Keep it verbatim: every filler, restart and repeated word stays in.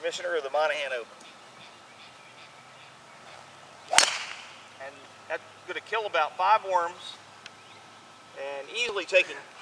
Commissioner of the Monahan Open. And that's going to kill about five worms and easily taking